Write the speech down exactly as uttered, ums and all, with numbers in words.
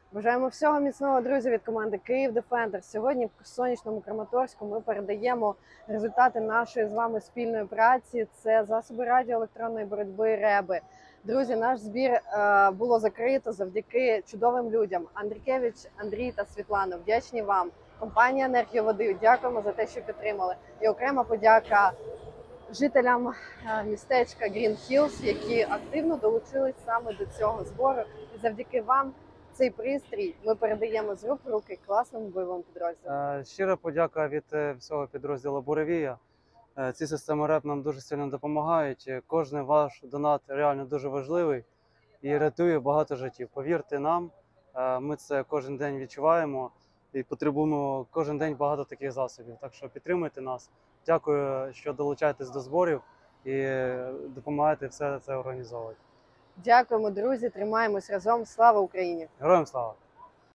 Бажаємо всього міцного, друзі, від команди Київ Defender. Сьогодні в сонячному Краматорську ми передаємо результати нашої з вами спільної праці. Це засоби радіоелектронної боротьби «Реби». Друзі, наш збір е, було закрито завдяки чудовим людям. Андрікевич, Андрій та Світлана, вдячні вам. Компанія «Енергія-Води», дякуємо за те, що підтримали. І окрема подяка жителям містечка Green Hills, які активно долучились саме до цього збору. І завдяки вам цей пристрій ми передаємо з рук в руки класному бойовому підрозділу. Щира подяка від всього підрозділу «Буревія». Ці системи РЕБ нам дуже сильно допомагають. Кожен ваш донат реально дуже важливий і рятує багато життів. Повірте нам, ми це кожен день відчуваємо і потребуємо кожен день багато таких засобів. Так що підтримуйте нас. Дякую, що долучаєтесь до зборів і допомагаєте все це організовувати. Дякуємо, друзі, тримаємось разом. Слава Україні! Героям слава!